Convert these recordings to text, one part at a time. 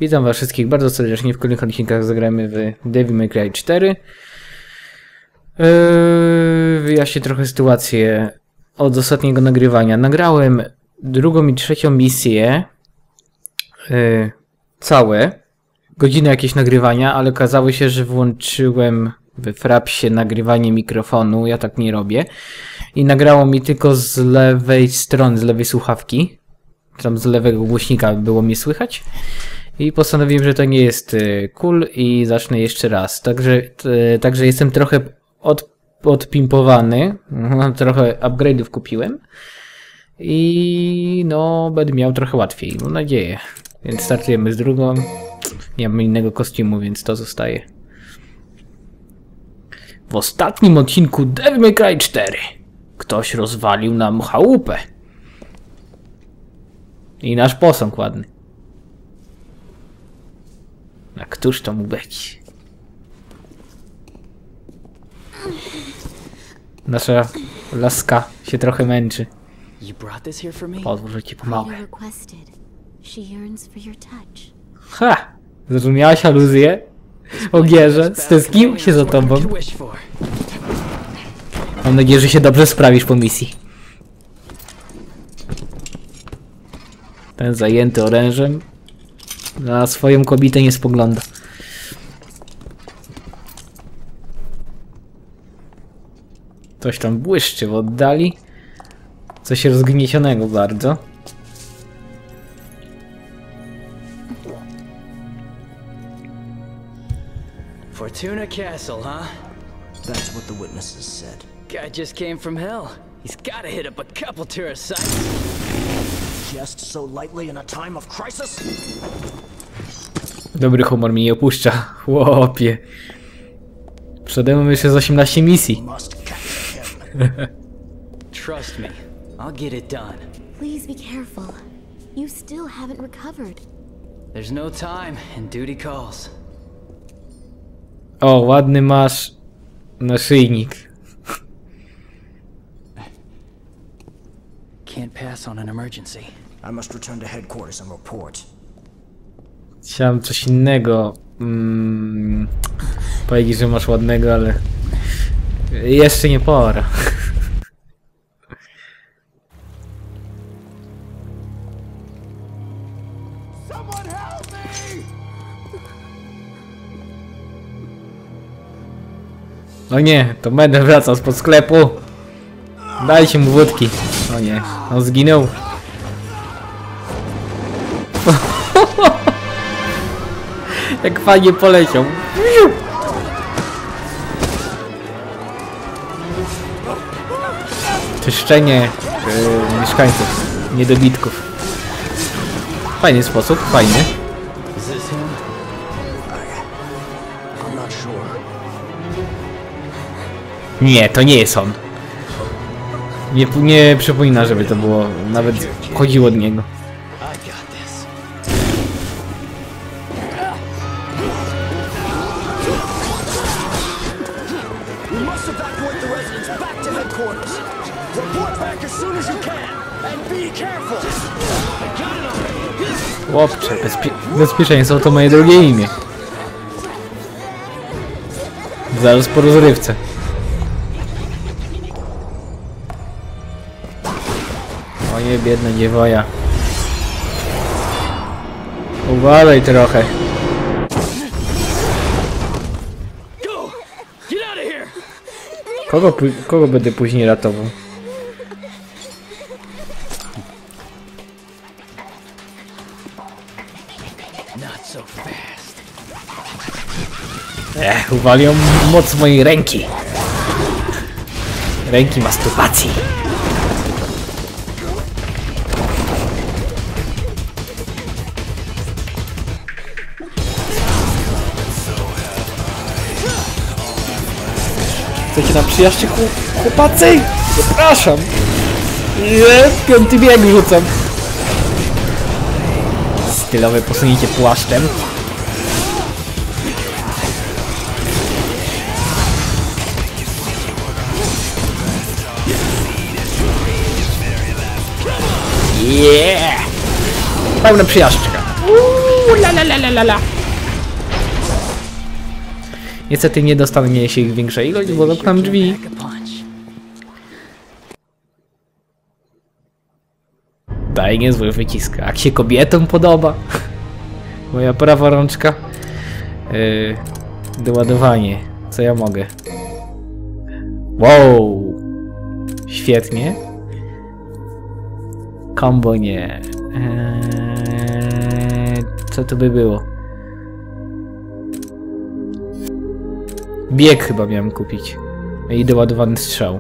Witam was wszystkich bardzo serdecznie. W kolejnych odcinkach zagramy w Devil May Cry 4. Wyjaśnię trochę sytuację od ostatniego nagrywania. Nagrałem drugą i trzecią misję. Całe. Godzinę jakieś nagrywania, ale okazało się, że włączyłem w Frapsie nagrywanie mikrofonu. Ja tak nie robię. I nagrało mi tylko z lewej strony, z lewej słuchawki. Tam z lewego głośnika było mnie słychać. I postanowiłem, że to nie jest cool i zacznę jeszcze raz. Także jestem trochę odpimpowany. Trochę upgrade'ów kupiłem. I no, będę miał trochę łatwiej, mam nadzieję. Więc startujemy z drugą. Nie mam innego kostiumu, więc to zostaje. W ostatnim odcinku Devil May Cry 4 ktoś rozwalił nam chałupę. I nasz posąg ładny. A któż to mógł być? Nasza laska się trochę męczy. Pozwól, że ci pomogę. Ha! Zrozumiałaś aluzję? Ogierze, stęsknił się za tobą. Mam nadzieję, że się dobrze sprawisz po misji. Ten zajęty orężem na swoją kobietę nie spogląda. Coś tam błyszczy w oddali. Coś rozgniecionego bardzo. Fortuna Castle, huh? That's what the witnesses said. Guy just came from hell. He's gotta hit up a couple tourist sites. Just so lightly in a time of crisis? Dobry humor mnie nie opuszcza. Chłopie. Przede mną jeszcze z 18 misji. Trust me, I'll get it done. Please be careful. You still haven't recovered. There's no time and duty calls. O, ładny masz naszyjnik. Can't pass on an emergency. I must return to headquarters and report. Chciałem coś innego powiedzieć, że masz ładnego, ale jeszcze nie pora. No nie, to będę wracał spod sklepu. Dajcie mu wódki. O nie, on zginął. Jak fajnie poleciał. Czyszczenie mieszkańców, niedobitków. Fajny sposób, fajny. Nie, to nie jest on. Nie przypomina, żeby to było, nawet chodziło od niego. Chłopcze, bezpieczeństwo to moje drugie imię. Zaraz po rozrywce. O nie, biedna dziewoja. Uważaj trochę. Kogo będę później ratował? Uwalią moc mojej ręki. Ręki masturbacji. Chcecie na przyjaźnie, chłopacy? Zapraszam. Piąty bieg rzucam. Stylowe posunięcie płaszczem. Yeah! Pełna przyjażdżka. La la la la la. Niestety nie dostanie się ich większa ilość, bo zamknąłem drzwi. Daj niezły wycisk. Jak się kobietom podoba. Moja prawa rączka. Doładowanie. Co ja mogę? Wow. Świetnie. Combo nie. Co to by było? Bieg chyba miałem kupić. I doładowany strzał.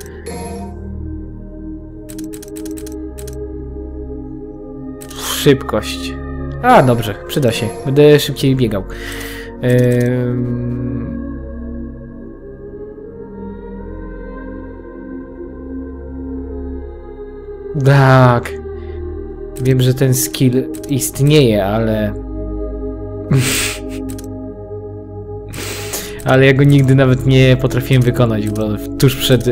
Szybkość. A, dobrze, przyda się. Będę szybciej biegał. Tak. Wiem, że ten skill istnieje, ale... ale ja go nigdy nawet nie potrafiłem wykonać, bo tuż przed...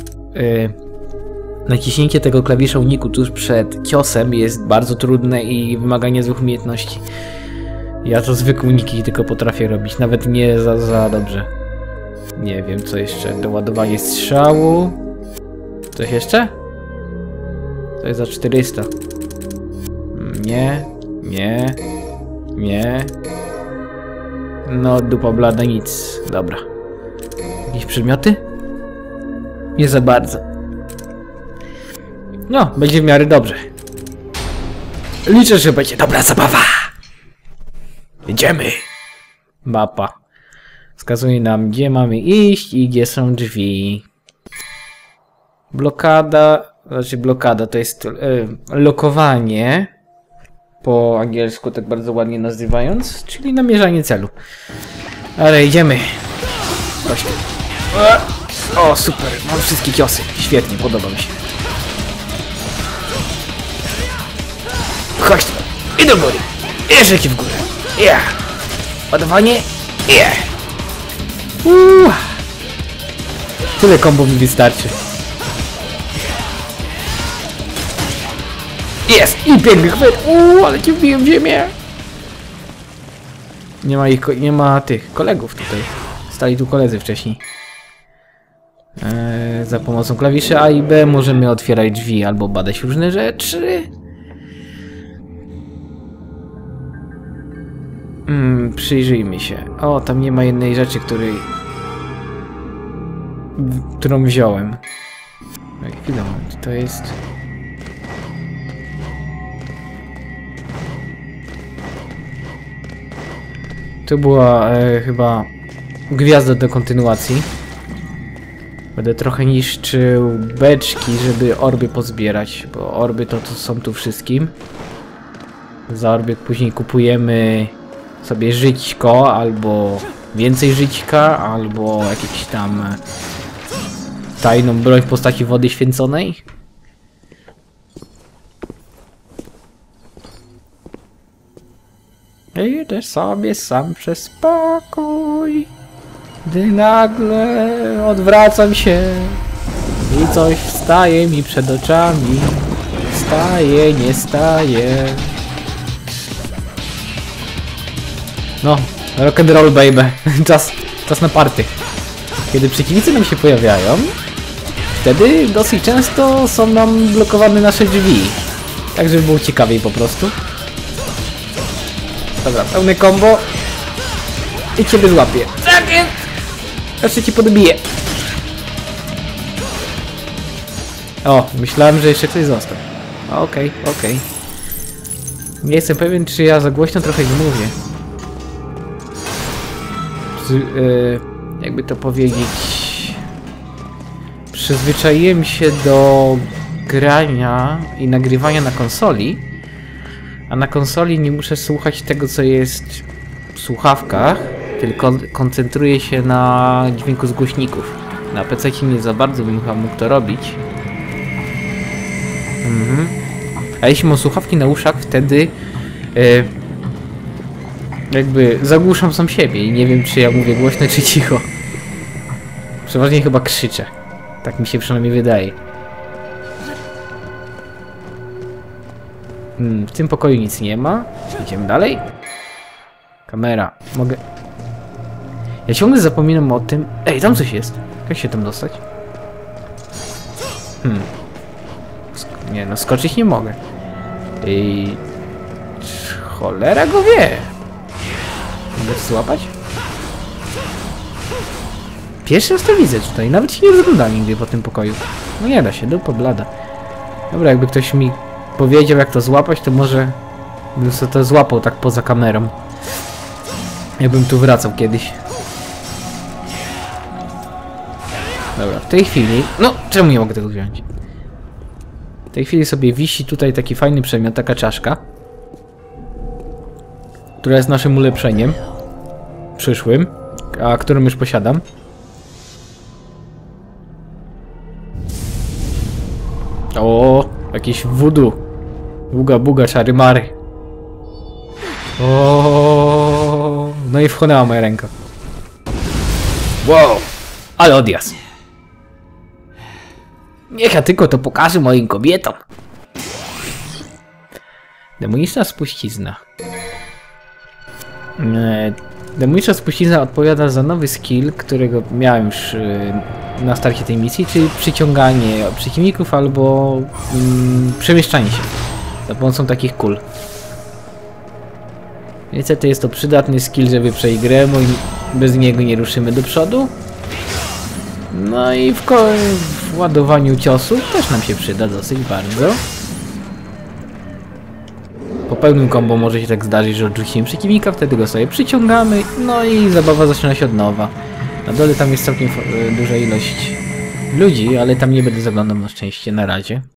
naciśnięcie tego klawisza uniku tuż przed ciosem jest bardzo trudne i wymaga niezłych umiejętności. Ja to zwykłe uniki tylko potrafię robić, nawet nie za dobrze. Nie wiem co jeszcze. Doładowanie strzału. Coś jeszcze? To jest za 400. Nie. No dupa blada, nic. Dobra. Jakieś przedmioty? Nie za bardzo. No, będzie w miarę dobrze. Liczę, że będzie dobra zabawa. Jedziemy. Mapa. Wskazuje nam, gdzie mamy iść i gdzie są drzwi. Blokada, znaczy blokada to jest lokowanie. Po angielsku tak bardzo ładnie nazywając, czyli namierzanie celu. Ale idziemy. Chodź tu. O, super, mam wszystkie ciosy. Świetnie, podoba mi się. Chodź tu. I do góry. I jeszcze w górę. Yeah. Ładowanie. Yeah. Tyle kombo mi wystarczy. Jest! I piękny chwyt! Ale cię wbiłem w ziemię! Nie ma tych kolegów tutaj. Stali tu koledzy wcześniej. Za pomocą klawiszy A i B możemy otwierać drzwi albo badać różne rzeczy. Przyjrzyjmy się. O, tam nie ma jednej rzeczy, którą wziąłem. Chwilę, to jest... To była chyba gwiazda do kontynuacji. Będę trochę niszczył beczki, żeby orby pozbierać, bo orby to są tu wszystkim. Za orby później kupujemy sobie żyćko, albo więcej żyćka, albo jakieś tam tajną broń w postaci wody święconej. Idę sobie sam przez pokój, gdy nagle odwracam się i coś wstaje mi przed oczami. Staje, nie staje. No, rock'n'roll baby. Czas na party. Kiedy przeciwnicy nam się pojawiają, wtedy dosyć często są nam blokowane nasze drzwi. Tak, żeby było ciekawiej po prostu. Dobra, pełne combo. I ciebie złapię. Tak jest! Jeszcze ci podobiję. O, myślałem, że jeszcze ktoś został. Okej. Nie jestem pewien, czy ja za głośno trochę nie mówię. Jakby to powiedzieć... Przyzwyczaiłem się do grania i nagrywania na konsoli. A na konsoli nie muszę słuchać tego, co jest w słuchawkach, tylko koncentruję się na dźwięku z głośników. Na PC nie za bardzo bym chyba mógł to robić. A jeśli mam słuchawki na uszach, wtedy jakby zagłuszam sam siebie i nie wiem, czy ja mówię głośno, czy cicho. Przeważnie chyba krzyczę. Tak mi się przynajmniej wydaje. W tym pokoju nic nie ma. Idziemy dalej. Kamera. Mogę... Ja ciągle zapominam o tym... Ej, tam coś jest. Jak się tam dostać? Nie, no skoczyć nie mogę. I... Cholera go wie. Mogę to złapać? Pierwszy raz to widzę tutaj. Nawet się nie rozgląda nigdy po tym pokoju. No nie da się, dupa blada. Dobra, jakby ktoś mi powiedział jak to złapać, to może bym sobie to złapał tak poza kamerą. Jakbym tu wracał kiedyś. Dobra, w tej chwili... No, czemu nie mogę tego wziąć? W tej chwili sobie wisi tutaj taki fajny przedmiot, taka czaszka. Która jest naszym ulepszeniem. Przyszłym. A którą już posiadam. O, jakiś voodoo. Buga buga, czary mary. O, no i wchłonęła moja ręka. Wow, ale odjazd. Niech ja tylko to pokażę moim kobietom. Demoniczna spuścizna. Demoniczna spuścizna odpowiada za nowy skill, którego miałem już na starcie tej misji, czyli przyciąganie przeciwników albo przemieszczanie się za pomocą takich kul. Niestety jest to przydatny skill, żeby przejść grę, bo bez niego nie ruszymy do przodu. No i w ładowaniu ciosów też nam się przyda dosyć bardzo. Po pełnym combo może się tak zdarzyć, że odrzucimy przeciwnika, wtedy go sobie przyciągamy, no i zabawa zaczyna się od nowa. Na dole tam jest całkiem duża ilość ludzi, ale tam nie będę zaglądał na szczęście na razie.